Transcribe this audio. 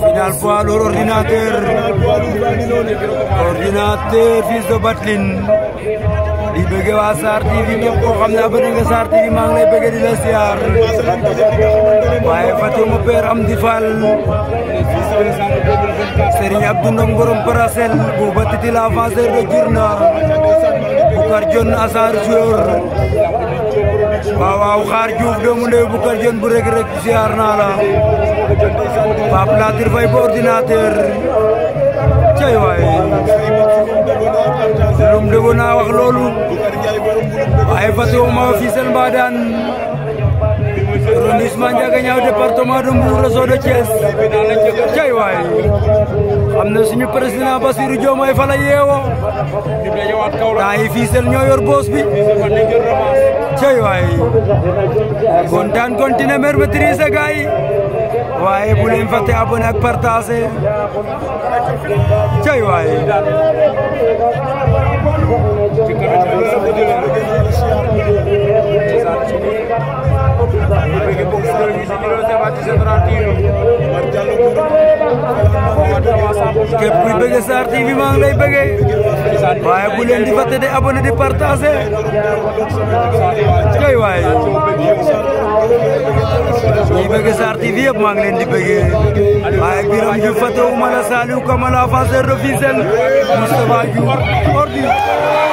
Final poids lourd ordinateur fils de Batlin di bëgg waa Sarr TV képp koo xam ne abonné nga Sarr TV maa ngi lay bëgg di la siyaar waaye Fatou père Amdi Fall Serigne Abdou Ndong borom Paracel bu batiti l'avanceur de Djirna Boucar Dione Assar Joueur waaw xaar Diouf doomu ndey Boucar Dione bu rek siyaar naa la Pape Latir Faye bu ordinateur cey waay lum dëggo naa wax loolu waaye Fatou ma Fissel Mbadane arrondissement Ndiaganiao département de Mbour réseau de Thiès cey waay xam na suñu président Bassirou Diomaye fa la yeewoo daa yi Fissel ñoo yor boos bi cey waay kontaan continué mer maîtriser gars yi waaye bu leen fàtte abonné ak partagé cey waay képp kuy bëgg Sarr TV maa ngi lay bëggee waaye bu leen di fàtte de abonné di partagé cey waay ñi bëgg Sarr TV yëpp maa ngi leen di bëggee waaye Biram Diouf fàttewuma la Saliou Kamala avanceur de Fissel Moustapha Diouf ordi